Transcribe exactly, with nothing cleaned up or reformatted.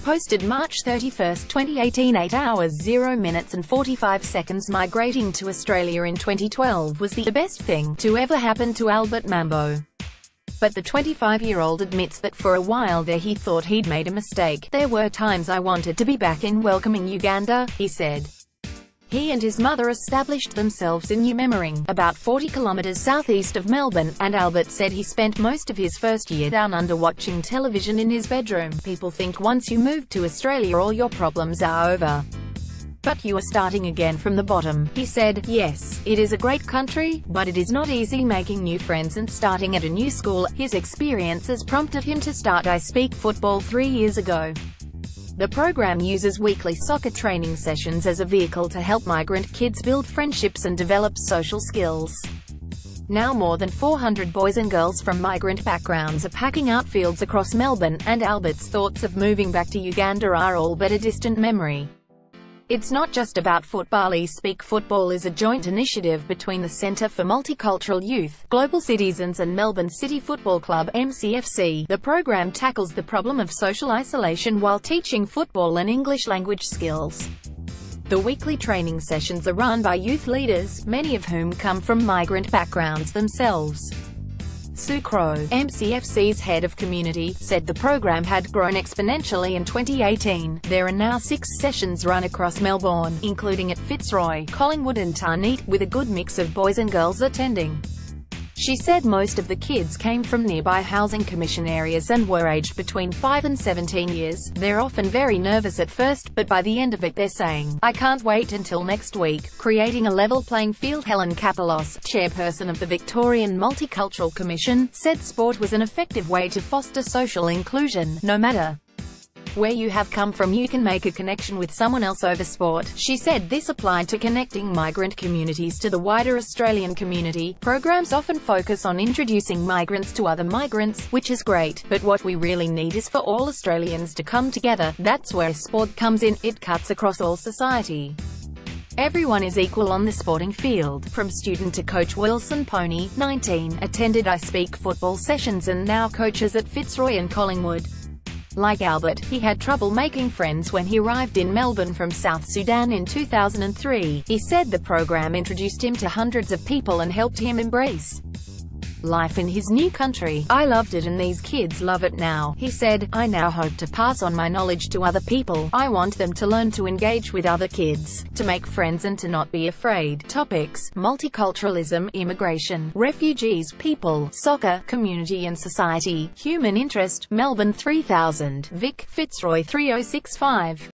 posted March thirty-first, twenty eighteen, eight hours, zero minutes and forty-five seconds. Migrating to Australia in twenty twelve was the best thing to ever happen to Albert Mambo. But the twenty-five-year-old admits that for a while there he thought he'd made a mistake. "There were times I wanted to be back in welcoming Uganda," he said. He and his mother established themselves in New Memmering, about forty kilometres southeast of Melbourne, and Albert said he spent most of his first year down under watching television in his bedroom. "People think once you move to Australia all your problems are over. But you are starting again from the bottom," he said. Yes, it is a great country, but it is not easy making new friends and starting at a new school. His experiences prompted him to start I Speak Football three years ago. The program uses weekly soccer training sessions as a vehicle to help migrant kids build friendships and develop social skills. Now more than four hundred boys and girls from migrant backgrounds are packing outfields across Melbourne, and Albert's thoughts of moving back to Uganda are all but a distant memory. It's not just about football. I Speak Football is a joint initiative between the Centre for Multicultural Youth, Global Citizens and Melbourne City Football Club (M C F C). The program tackles the problem of social isolation while teaching football and English language skills. The weekly training sessions are run by youth leaders, many of whom come from migrant backgrounds themselves. Sue Crow, M C F C's head of community, said the program had grown exponentially in twenty eighteen. There are now six sessions run across Melbourne, including at Fitzroy, Collingwood and Tarneit, with a good mix of boys and girls attending. She said most of the kids came from nearby housing commission areas and were aged between five and seventeen years. They're often very nervous at first, but by the end of it they're saying, "I can't wait until next week." Creating a level playing field. Helen Kapelos, chairperson of the Victorian Multicultural Commission, said sport was an effective way to foster social inclusion. "No matter where you have come from, you can make a connection with someone else over sport." She said this applied to connecting migrant communities to the wider Australian community. Programs often focus on introducing migrants to other migrants, which is great, but what we really need is for all Australians to come together. That's where sport comes in. It cuts across all society. Everyone is equal on the sporting field. From student to coach. Wilson Pony, nineteen, attended I Speak Football sessions and now coaches at Fitzroy and Collingwood. Like Albert, he had trouble making friends when he arrived in Melbourne from South Sudan in two thousand three. He said the program introduced him to hundreds of people and helped him embrace life in his new country. "I loved it and these kids love it now," he said. "I now hope to pass on my knowledge to other people. I want them to learn to engage with other kids, to make friends and to not be afraid." Topics: multiculturalism, immigration, refugees, people, soccer, community and society, human interest. Melbourne three thousand, Vic, Fitzroy three oh six five.